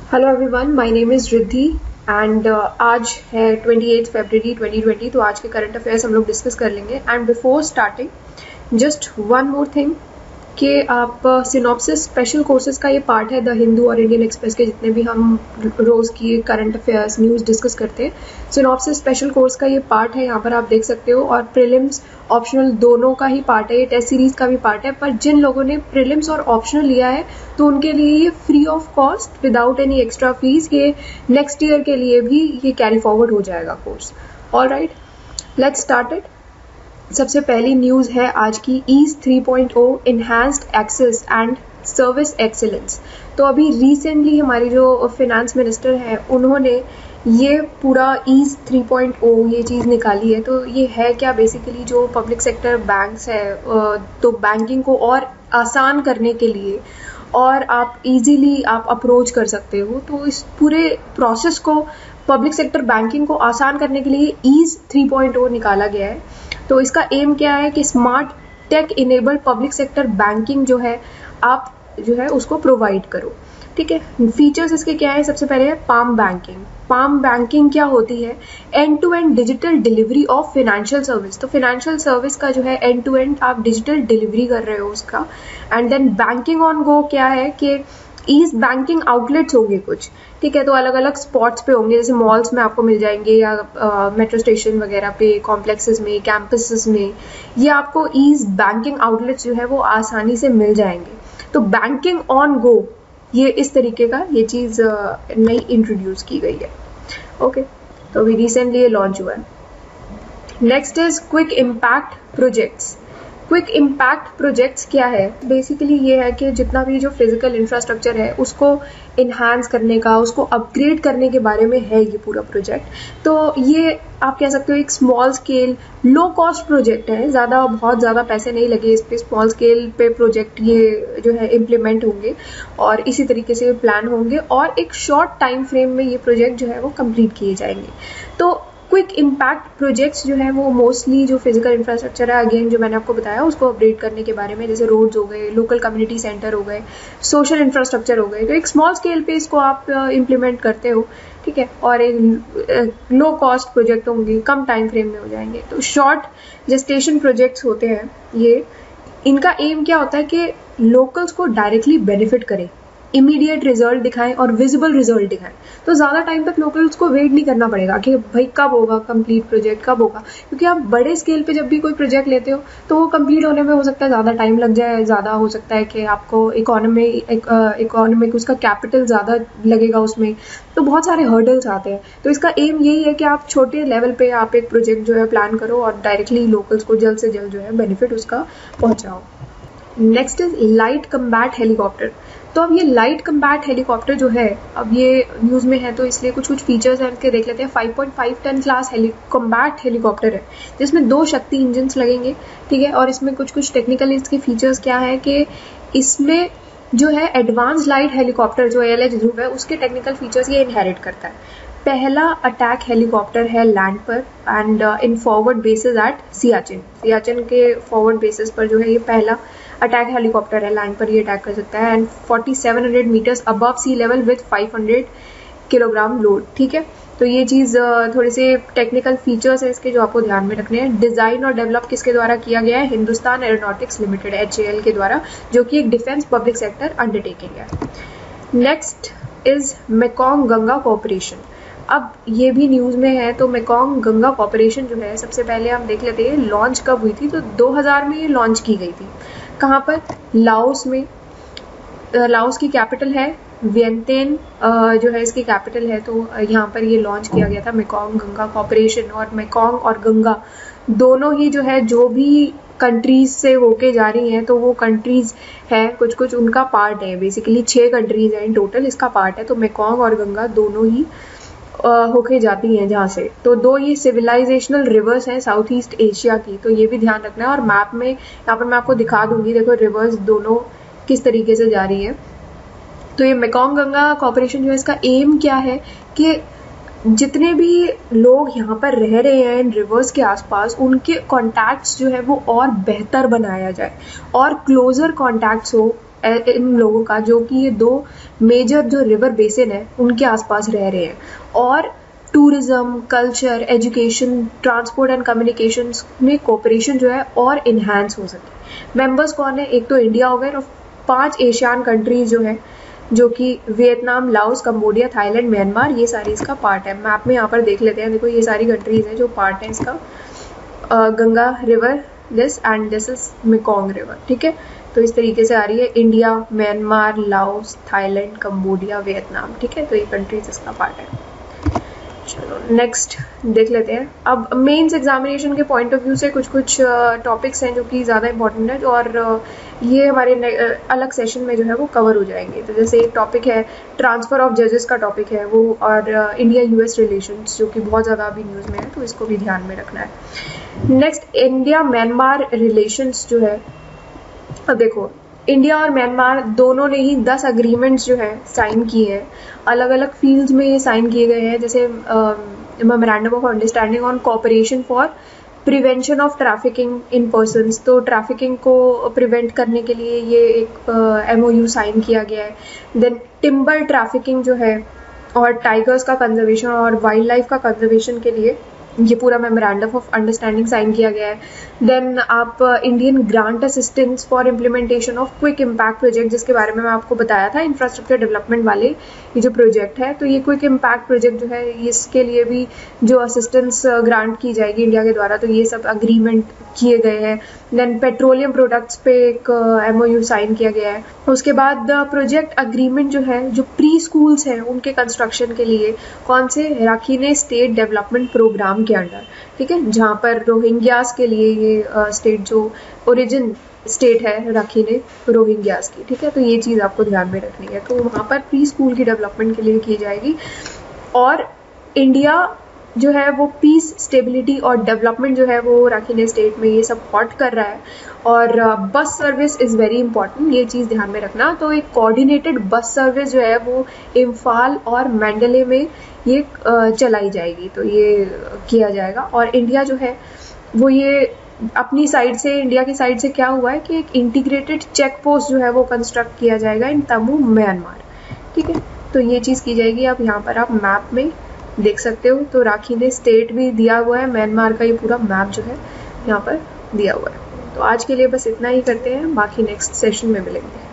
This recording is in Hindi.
Hello everyone, my name is Riddhi and आज है 28 फरवरी 2020। तो आज के करंट अफेयर्स हम लोग डिस्कस कर लेंगे। And before starting just one more thing कि आप सिनॉप्सिस स्पेशल कोर्सेज का ये पार्ट है द हिंदू और इंडियन एक्सप्रेस के जितने भी हम रोज़ की करंट अफेयर्स न्यूज़ डिस्कस करते हैं, सिनॉप्सिस स्पेशल कोर्स का ये पार्ट है। यहाँ पर आप देख सकते हो, और प्रीलिम्स ऑप्शनल दोनों का ही पार्ट है, ये टेस्ट सीरीज का भी पार्ट है। पर जिन लोगों ने प्रीलिम्स और ऑप्शनल लिया है तो उनके लिए ये free of cost without any extra fees, ये नेक्स्ट ईयर के लिए भी ये कैरी फॉरवर्ड हो जाएगा course. All right, let's start it. सबसे पहली न्यूज़ है आज की, ease 3.0 enhanced access and service excellence. तो अभी रिसेंटली हमारी जो फाइनेंस मिनिस्टर है उन्होंने ये पूरा ईज 3.0 ये चीज़ निकाली है। तो ये है क्या, बेसिकली जो पब्लिक सेक्टर बैंक्स है तो बैंकिंग को और आसान करने के लिए और आप इजीली आप अप्रोच कर सकते हो। तो इस पूरे प्रोसेस को, पब्लिक सेक्टर बैंकिंग को आसान करने के लिए ईज 3.0 निकाला गया है। तो इसका एम क्या है कि smart tech enabled public sector banking जो है आप जो है उसको प्रोवाइड करो। ठीक है, फीचर्स इसके क्या है? सबसे पहले है पाम बैंकिंग। पाम बैंकिंग क्या होती है? End to end digital delivery of financial service. तो फाइनेंशियल सर्विस का जो है एंड टू एंड आप डिजिटल डिलीवरी कर रहे हो उसका। And then banking on go क्या है कि ईज बैंकिंग आउटलेट्स होंगे कुछ, ठीक है, तो अलग अलग स्पॉट्स पे होंगे, जैसे मॉल्स में आपको मिल जाएंगे या मेट्रो स्टेशन वगैरह पे, कॉम्प्लेक्सेस में, कैंपसेस में, ये आपको ईज बैंकिंग आउटलेट्स जो है वो आसानी से मिल जाएंगे। तो बैंकिंग ऑन गो ये इस तरीके का ये चीज़ नई इंट्रोड्यूस की गई है। ओके, तो अभी रिसेंटली ये लॉन्च हुआ है। Next is quick impact projects. Quick impact projects क्या है? बेसिकली ये है कि जितना भी जो फिजिकल इंफ्रास्ट्रक्चर है उसको इन्हांस करने का, उसको अपग्रेड करने के बारे में है ये पूरा प्रोजेक्ट। तो ये आप कह सकते हो एक small scale low cost project है, बहुत ज़्यादा पैसे नहीं लगे इस पे, स्मॉल स्केल पे प्रोजेक्ट ये जो है इम्प्लीमेंट होंगे और इसी तरीके से प्लान होंगे और एक शॉर्ट टाइम फ्रेम में ये प्रोजेक्ट जो है वो कंप्लीट किए जाएंगे। तो क्विक इम्पैक्ट प्रोजेक्ट्स जो है वो मोस्टली जो फिजिकल इंफ्रास्ट्रक्चर है, अगेन जो मैंने आपको बताया, उसको अपग्रेड करने के बारे में, जैसे रोड्स हो गए, लोकल कम्युनिटी सेंटर हो गए, सोशल इंफ्रास्ट्रक्चर हो गए। तो एक स्मॉल स्केल पे इसको आप इम्प्लीमेंट करते हो, ठीक है, और एक लो कॉस्ट प्रोजेक्ट होंगे, कम टाइम फ्रेम में हो जाएंगे। तो शॉर्ट जेस्टेशन प्रोजेक्ट्स होते हैं ये। इनका एम क्या होता है कि लोकल्स को डायरेक्टली बेनिफिट करें, इमीडिएट रिजल्ट दिखाएं और विजिबल रिजल्ट दिखाएं। तो ज़्यादा टाइम तक लोकल्स को वेट नहीं करना पड़ेगा कि भाई कब होगा कंप्लीट प्रोजेक्ट, कब होगा, क्योंकि आप बड़े स्केल पे जब भी कोई प्रोजेक्ट लेते हो तो वो कंप्लीट होने में हो सकता है ज़्यादा टाइम लग जाए, ज़्यादा हो सकता है कि आपको इकोनॉमिक उसका कैपिटल ज़्यादा लगेगा उसमें, तो बहुत सारे हर्डल्स आते हैं। तो इसका एम यही है कि आप छोटे लेवल पे आप एक प्रोजेक्ट जो है प्लान करो और डायरेक्टली लोकल्स को जल्द से जल्द जो है बेनिफिट उसका पहुँचाओ। Next is light combat helicopter. तो अब ये लाइट कम्बैट हेलीकॉप्टर जो है, अब ये न्यूज़ में है तो इसलिए कुछ फीचर्स हैं इसके देख लेते हैं। 5.5 टन क्लास कम्बैट हेलीकॉप्टर है जिसमें 2 शक्ति इंजन्स लगेंगे, ठीक है, और इसमें कुछ टेक्निकल इसके फीचर्स क्या है कि इसमें जो है एडवांस लाइट हेलीकॉप्टर जो ALH ध्रुव है उसके टेक्निकल फीचर्स ये इनहेरिट करता है। पहला अटैक हेलीकॉप्टर है लैंड पर and in forward bases at Siachen के फॉरवर्ड बेसिस पर जो है ये पहला अटैक हेलीकॉप्टर है, लैंड पर ये अटैक कर सकता है। And 4700 meters above sea level with 500 kilogram load, ठीक है। तो ये चीज़ थोड़े से टेक्निकल फीचर्स है इसके जो आपको ध्यान में रखने हैं। डिज़ाइन और डेवलप किसके द्वारा किया गया है? हिंदुस्तान एरोनॉटिक्स लिमिटेड HAL के द्वारा, जो कि एक डिफेंस पब्लिक सेक्टर अंडरटेकिंग है। Next is Mekong Ganga corporation. अब ये भी न्यूज़ में है। तो मेकोंग गंगा कॉर्पोरेशन जो है, सबसे पहले हम देख लेते हैं लॉन्च कब हुई थी। तो 2000 में ये लॉन्च की गई थी। कहाँ पर? लाओस में। लाओस की कैपिटल है वियंतियन जो है इसकी कैपिटल है। तो यहाँ पर ये लॉन्च किया गया था मेकोंग गंगा कॉर्पोरेशन। और मेकोंग और गंगा दोनों ही जो है जो भी कंट्रीज से होके जा रही हैं, तो वो कंट्रीज है कुछ उनका पार्ट है। बेसिकली 6 कंट्रीज हैं इन टोटल, इसका पार्ट है। तो मेकोंग और गंगा दोनों ही होके जाती हैं जहाँ से। तो 2 ये सिविलाइजेशनल रिवर्स हैं साउथ ईस्ट एशिया की, तो ये भी ध्यान रखना है। और मैप में यहाँ पर मैं आपको दिखा दूंगी, देखो रिवर्स दोनों किस तरीके से जा रही है। तो ये मेकोंग गंगा कॉर्पोरेशन जो है इसका एम क्या है कि जितने भी लोग यहाँ पर रह रहे हैं इन रिवर्स के आसपास, उनके कॉन्टैक्ट्स जो है वो और बेहतर बनाया जाए और क्लोजर कॉन्टैक्ट्स हो इन लोगों का जो कि ये 2 मेजर जो रिवर बेसिन है उनके आसपास रह रहे हैं, और tourism, culture, education, transport and communications में कोऑपरेशन जो है और इन्हांस हो सके। मेंबर्स कौन है? एक तो इंडिया हो गए और 5 एशियन कंट्रीज जो है, जो कि Vietnam, Laos, Cambodia, Thailand, Myanmar, ये सारी इसका पार्ट है। मैप में यहाँ पर देख लेते हैं, देखो ये सारी कंट्रीज है जो पार्ट है इसका। Ganga river this and this is Mekong river, ठीक है। तो इस तरीके से आ रही है India, Myanmar, Laos, Thailand, Cambodia, Vietnam, ठीक है। तो ये कंट्रीज इसका पार्ट है। चलो नेक्स्ट देख लेते हैं। अब मेंस एग्जामिनेशन के पॉइंट ऑफ व्यू से कुछ कुछ टॉपिक्स हैं जो कि ज़्यादा इंपॉर्टेंट है, और ये हमारे अलग सेशन में जो है वो कवर हो जाएंगे। तो जैसे एक टॉपिक है ट्रांसफ़र ऑफ जजेस का टॉपिक है वो, और इंडिया यूएस रिलेशंस जो कि बहुत ज़्यादा अभी न्यूज़ में है, तो इसको भी ध्यान में रखना है। नेक्स्ट इंडिया म्यांमार रिलेशंस जो है, अब देखो इंडिया और म्यांमार दोनों ने ही 10 अग्रीमेंट्स जो है साइन किए हैं, अलग अलग फील्ड्स में ये साइन किए गए हैं। जैसे memorandum of understanding on cooperation for prevention of trafficking in persons, तो ट्रैफिकिंग को प्रिवेंट करने के लिए ये एक MOU साइन किया गया है। देन टिम्बर ट्रैफिकिंग जो है, और टाइगर्स का कंजर्वेशन और वाइल्ड लाइफ का कंजर्वेशन के लिए ये पूरा मेमोरेंडम ऑफ अंडरस्टैंडिंग साइन किया गया है। देन आप Indian grant assistance for implementation of quick impact project, जिसके बारे में मैं आपको बताया था, इंफ्रास्ट्रक्चर डेवलपमेंट वाले ये जो प्रोजेक्ट है, तो ये क्विक इम्पैक्ट प्रोजेक्ट जो है इसके लिए भी जो असिस्टेंस ग्रांट की जाएगी इंडिया के द्वारा, तो ये सब अग्रीमेंट किए गए हैं। देन पेट्रोलियम प्रोडक्ट्स पे एक MOU साइन किया गया है। उसके बाद प्रोजेक्ट अग्रीमेंट जो है, जो प्री स्कूल्स हैं उनके कंस्ट्रक्शन के लिए, कौन से? राखीने स्टेट डेवलपमेंट प्रोग्राम के अंडर, ठीक है, जहाँ पर रोहिंग्यास के लिए ये स्टेट जो ओरिजिन स्टेट है राखीने रोहिंग्यास की, ठीक है। तो ये चीज़ आपको ध्यान में रखनी है। तो वहाँ पर प्री स्कूल की डेवलपमेंट के लिए की जाएगी, और इंडिया जो है वो पीस, स्टेबिलिटी और डेवलपमेंट जो है वो राखीने स्टेट में ये सब हॉट कर रहा है। और bus service is very important, ये चीज़ ध्यान में रखना। तो एक कोऑर्डिनेटेड बस सर्विस जो है वो इम्फाल और मैंडले में ये चलाई जाएगी, तो ये किया जाएगा। और इंडिया जो है वो ये अपनी साइड से, इंडिया की साइड से क्या हुआ है कि एक इंटीग्रेटेड चेक पोस्ट जो है वो कंस्ट्रक्ट किया जाएगा इन तमू, म्यांमार, ठीक है। तो ये चीज़ की जाएगी। अब यहाँ पर आप मैप में देख सकते हो, तो राखीने स्टेट भी दिया हुआ है, म्यांमार का ये पूरा मैप जो है यहाँ पर दिया हुआ है। तो आज के लिए बस इतना ही करते हैं, बाकी नेक्स्ट सेशन में मिलेंगे।